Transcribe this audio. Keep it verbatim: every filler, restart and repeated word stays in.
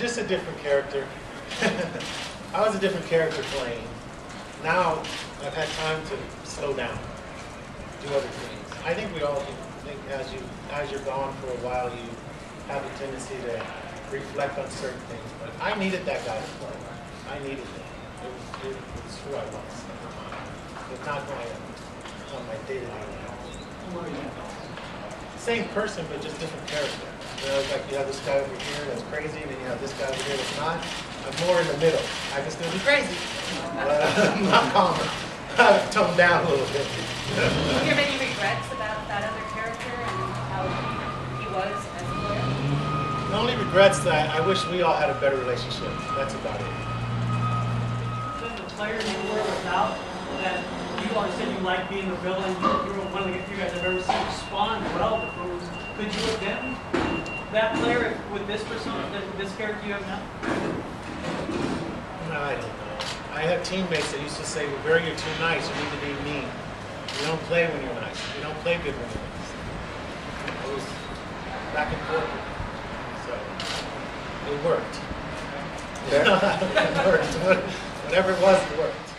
just a different character. I was a different character playing. Now I've had time to slow down, do other things. I think we all think as you as you're gone for a while, you have a tendency to reflect on certain things. But I needed that guy to play. I needed it. It was, it was who I was at the time. But not who I am on my day-to-day life. Same person, but just different character. You know, like you have this guy over here that's crazy, and then you have this guy over here that's not. I'm more in the middle. I can still be crazy, but I'm not calmer. I've toned down a little bit. Do you have any regrets about that other character and how he was as a player? The only regrets that I wish we all had a better relationship. That's about it. Then the players you were without, that you always said you liked being the villain, you were one of the few guys I've ever seen respond well to things. Could you have been that player with this persona, this character you have now? No, I don't know. I have teammates that used to say, well, Barry, you're too nice. You need to be mean. You don't play when you're nice. You don't play good when you're nice. I was back and forth. So it worked. It worked. Whatever it was, it worked.